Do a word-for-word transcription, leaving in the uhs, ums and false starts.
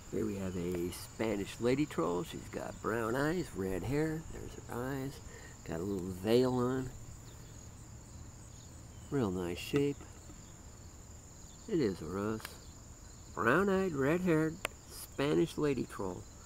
Here we have a Spanish lady troll. She's got brown eyes, red hair. There's her eyes. Got a little veil on. Real nice shape. It is a Russ. Brown-eyed, red-haired Spanish lady troll.